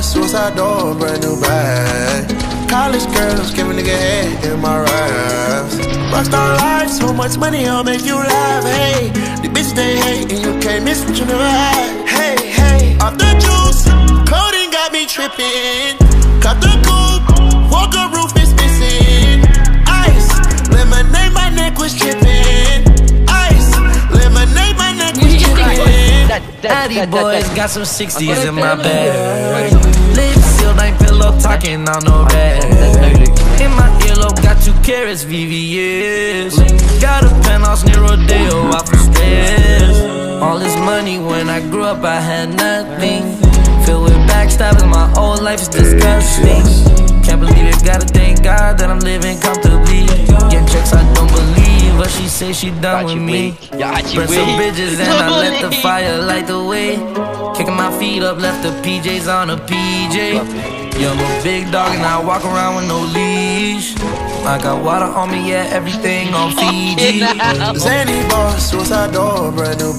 suicide door, brand new bag. College girls give a nigga head in my raps. Rockstar life, so much money, I'll make you laugh. Hey, the bitch they hate, and you can't miss what you never had. Hey, hey, off the juice, coding got me tripping. Cut the coupe, Walker roof is missing. Ice, lemonade, my neck was tripping. Ice, lemonade, my neck was tripping. Addy boys got some 60s in my bag. Lips sealed, ain't pillow talking on no rag. In my earlobe, got 2 carats, VVS. Got a penthouse near Rodeo, out for stress. All this money, when I grew up, I had nothing. Filled with backstabbing, my whole life is disgusting. Can't believe it, gotta thank God that I'm living comfortably. Getting checks, I don't believe, but she say she done with me. Burn some bridges and I let the fire light the way. Kicking my feet up, left the PJs on a PJ. Yeah, I'm a big dog and I walk around with no leash. I got water on me, yeah, everything on Fiji. Zany boss, suicide door, brand new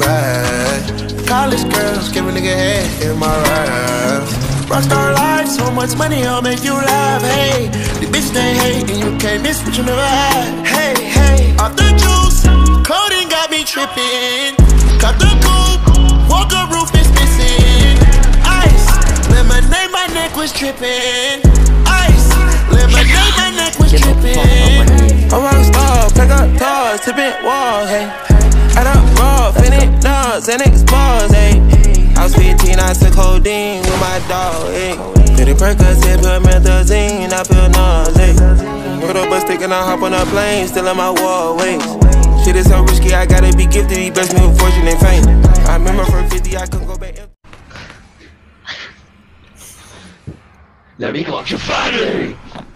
bag. College girls give a nigga head in my raps. Rockstar life, so much money, I'll make you laugh. Hey, the bitch they hate, and you can't miss what you never had. Hey, hey, off the juice, coding got me tripping. Cut the coupe, Walker roof is missing. Ice, lemonade, my neck was tripping. Ice, lemonade, my neck was tripping. I'm a rockstar, pack up toys, tipping walls, hey. Add up raw, finish nuts, and expose, hey. I was 15, I took codeine with my dog, ayy. Did it Percocet, put methazine, I feel nauseous. Put up a stick and I hop on a plane, still in my wallways. Shit is so risky, I gotta be gifted, he blessed me with fortune and fame. I remember for 50, I couldn't go back. Let me watch your family.